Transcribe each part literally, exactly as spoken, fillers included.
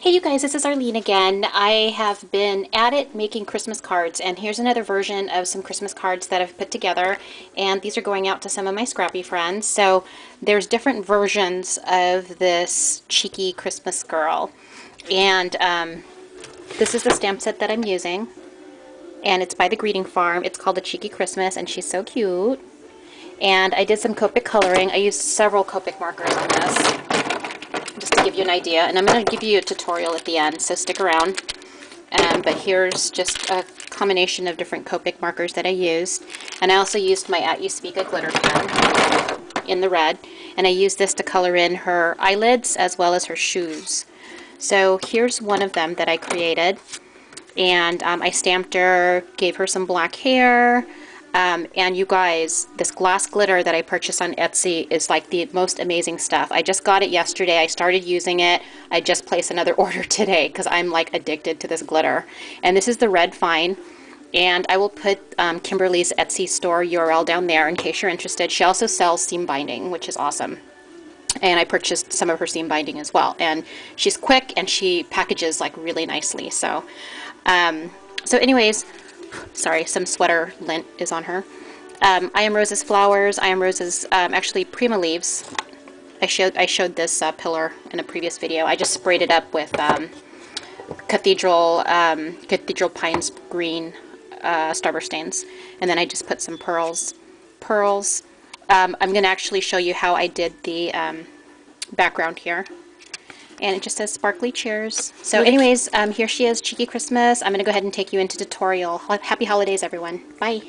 Hey you guys, this is Arlene again. I have been at it making Christmas cards, and here's another version of some Christmas cards that I've put together, and these are going out to some of my scrappy friends. So there's different versions of this cheeky Christmas girl, and um, this is the stamp set that I'm using, and it's by the Greeting Farm. It's called the Cheeky Xmas, and she's so cute. And I did some Copic coloring. I used several Copic markers on this, just to give you an idea, and I'm going to give you a tutorial at the end, so stick around. Um, but here's just a combination of different Copic markers that I used, and I also used my At You Speak a glitter pen in the red, and I used this to color in her eyelids as well as her shoes. So here's one of them that I created, and um, I stamped her, gave her some black hair. Um, and you guys, this glass glitter that I purchased on Etsy is like the most amazing stuff. I just got it yesterday. I started using it. I just placed another order today because I'm like addicted to this glitter. And this is the Red Fine. And I will put um, Kimberly's Etsy store U R L down there in case you're interested. She also sells seam binding, which is awesome. And I purchased some of her seam binding as well. And she's quick and she packages like really nicely. So, um, so anyways, sorry, some sweater lint is on her. Um, I Am Rose's flowers. I Am Rose's um, actually Prima leaves. I showed I showed this uh, pillar in a previous video. I just sprayed it up with um, cathedral um, cathedral pines green uh, starburst stains, and then I just put some pearls. Pearls. Um, I'm going to actually show you how I did the um, background here. And it just says sparkly cheers. So anyways, um, here she is, Cheeky Xmas. I'm going to go ahead and take you into tutorial. Happy holidays, everyone. Bye.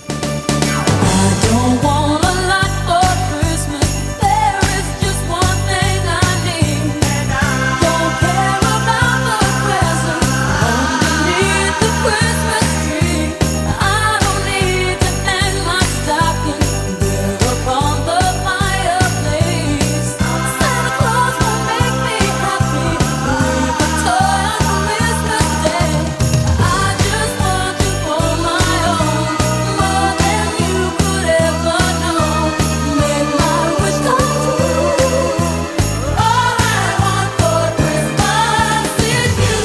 I don't want a lot for Christmas. There is just one thing I need. Don't care about the presents underneath the Christmas tree. I don't need to hang my stocking there upon the fireplace. Santa Claus won't make me happy with a toy on Christmas Day. I just want you for my own, more than you could ever know. Make my wish come true. All I want for Christmas is you,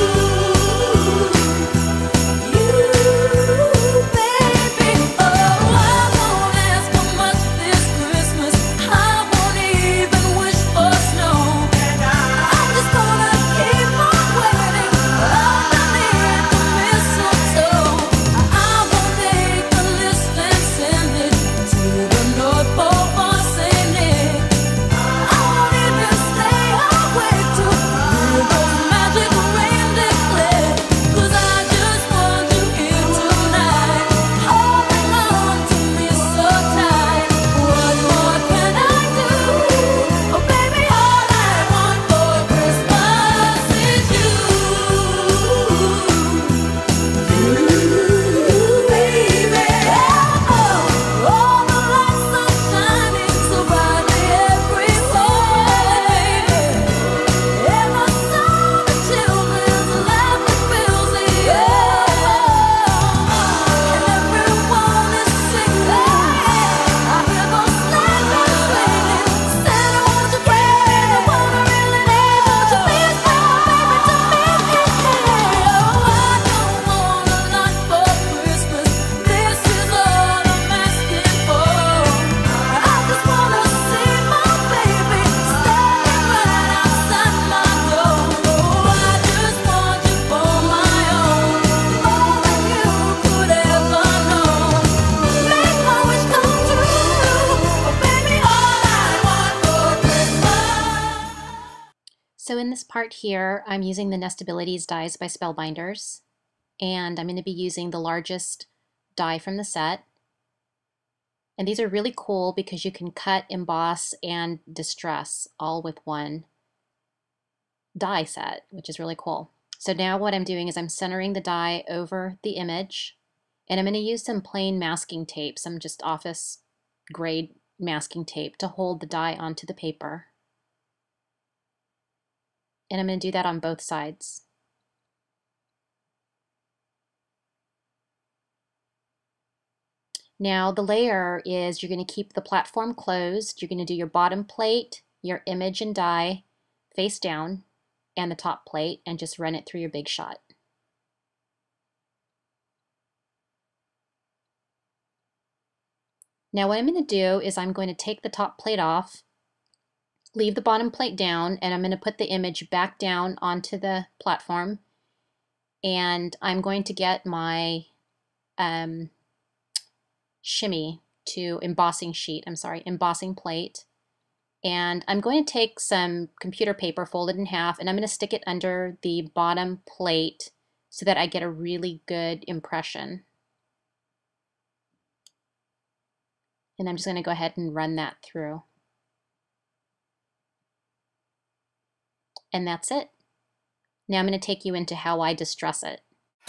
you, baby. Oh, I won't ask for much this Christmas. I won't even wish for snow. I'm just gonna keep on waiting underneath the mistletoe. I will make a list and send it to the North Pole for Saint Nick. I won't even stay awake to hear those magic reindeer play. 'Cause I just want you here tonight, holding on to me so tight. What more can I do? Oh baby, all I want for Christmas is you. You, baby. Oh, all the lights are shining so brightly everywhere. And I saw the children's laughing fills the air. And everyone is singing. I hear those sleigh bells ringing. Santa, won't you bring me the one I really need? Won't you please bring my baby to me? Oh, I don't want a lot for Christmas. This is all I'm asking for. I just wanna see my baby standing right outside my door. Oh, I just want you for my own, more than you could ever know. Make my wish come true. Oh, baby, all I want for Christmas. So in this part here, I'm using the Nestabilities dies by Spellbinders, and I'm going to be using the largest die from the set. And these are really cool because you can cut, emboss, and distress all with one die set, which is really cool. So now what I'm doing is I'm centering the die over the image, and I'm going to use some plain masking tape, some just office grade masking tape to hold the die onto the paper. And I'm going to do that on both sides. Now the layer is, you're going to keep the platform closed. You're going to do your bottom plate, your image and die face down. and the top plate and just run it through your Big Shot. Now what I'm going to do is I'm going to take the top plate off, leave the bottom plate down, and I'm going to put the image back down onto the platform. And I'm going to get my um, shimmy to embossing sheet, I'm sorry, embossing plate. And I'm going to take some computer paper folded in half, and I'm going to stick it under the bottom plate so that I get a really good impression. And I'm just going to go ahead and run that through. And that's it. Now I'm going to take you into how I distress it.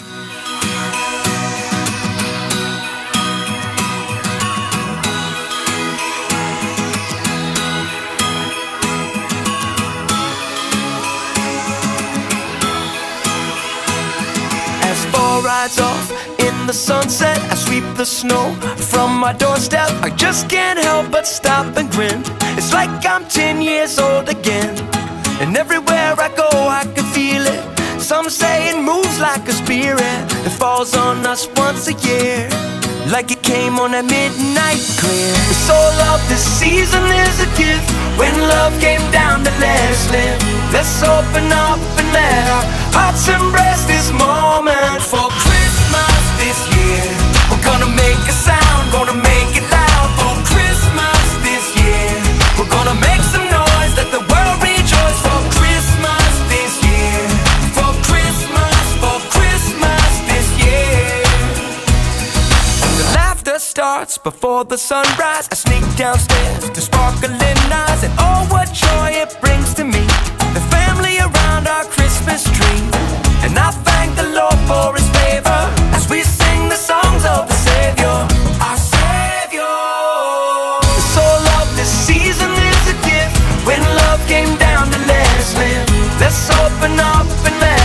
As fall rides off in the sunset, I sweep the snow from my doorstep. I just can't help but stop and grin. It's like I'm ten years old again. And everywhere I go I can feel it. Some say it moves like a spirit that falls on us once a year, like it came on a midnight clear. The soul of this season is a gift. When love came down to let us live, let's open up and let our hearts embrace this moment. For Christmas this year, we're gonna make a sound, gonna make it loud. For Christmas this year, we're gonna make some noise, let the world rejoice. For Christmas this year, for Christmas, for Christmas this year. The laughter starts before the sunrise. I sneak downstairs to sparkling eyes, and oh, what joy it brings to me. The family around our Christmas tree, and I thank the Lord for His favor as we sing the songs of the Savior, our Savior. The soul of this season is a gift. When love came down to let us live, let's open up and let